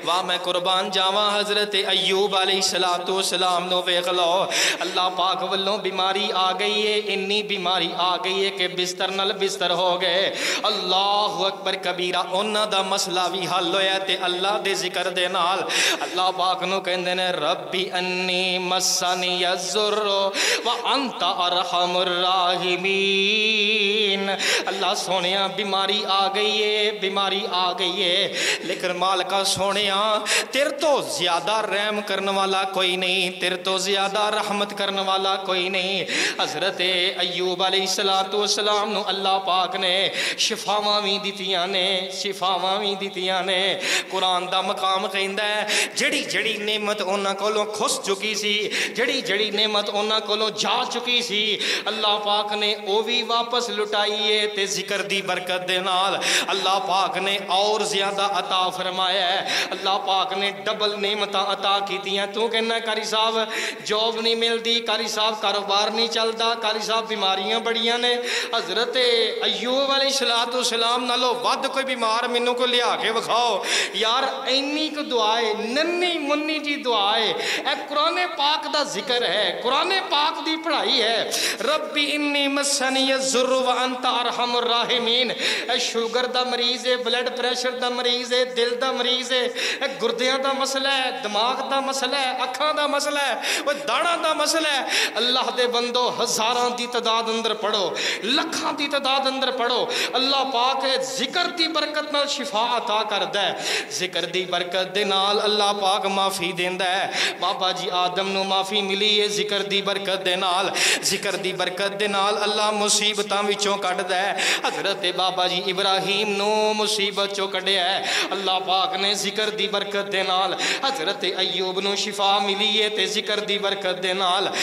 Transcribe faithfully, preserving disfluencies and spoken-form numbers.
واہ میں قربان جاواں حضرت ایوب علیہ السلام نو ویکھ لو اللہ پاک والوں بیماری آ گئی ہے انی بیماری آ گئی ہے کہ بستر نال بستر ہو گئے اللہ اکبر کبیرہ انہاں دا مسئلہ بھی حل ہویا تے اللہ دے ذکر دے نال اللہ پاک نو کہندے نے ربی انی مسنی الضر وانت ارحم الراحمین اللہ سونیا بیماری آ گئی ہے بیماری آ گئی ہے لیکن مالکا سونیا تیر تو زیادہ رحم کرنے والا کوئی نہیں تیر تو زیادہ رحمت کرنے والا کوئی نہیں حضرت ایوب علیہ السلام نو اللہ پاک نے شفاواں بھی دتیاں نے شفاواں بھی دتیاں نے قرآن دا مقام کہندا ہے جڑی جڑی نعمت انہاں کولوں کھس چکی سی جڑی جڑی نعمت انہاں کولوں جا چکی سی اللہ پاک نے او بھی واپس لٹائیے تے ذکر دی برکت دے نال اللہ پاک نے اور زیادہ عطا فرمایا ہے اللہ پاک نے ڈبل نعمتاں عطا کیتیاں تو کہنا قاری صاحب جاب نہیں ملدی قاری صاحب کاروبار نہیں چلدا قاری صاحب بیماریاں بڑیاں نے حضرت ایوب علیہ السلام نالو ود کوئی بیمار مینوں کو لیا کے وکھاؤ یار اینی کو دعائے ننی منی جی دعائے اے قرآن پاک دا ذکر ہے قرآن پاک دی پڑھائی ہے ربی انی مسنی الضر وانت ارحم الراحمین اے شوگر دا مریض ہے بلڈ پریشر دا مریض ہے دل دا مریض ہے اے گردیاں دا مسئلہ ہے دماغ دا مسئلہ ہے اکھاں دا مسئلہ ہے وہ داڑاں دا مسئلہ ہے اللہ دے بندو ہزاراں دی تعداد اندر پڑھو لکھاں دی تعداد اندر پڑھو اللہ پاک ذکر دی برکت نال شفا عطا کردا ہے ذکر دی برکت دے نال اللہ پاک معافی دیندا ہے بابا جی آدم نو معافی ملی ہے ذکر دی برکت دے نال ذکر دی برکت دے نال اللہ مصیبتاں وچوں کڈدا ہے حضرت بابا جی ابراہیم نو مصیبت چوں کڈیا ہے اللہ پاک نے ذکر دی برکت دے نال حضرت ایوب نو شفا ملی ہے تے ذکر دی برکت دے نال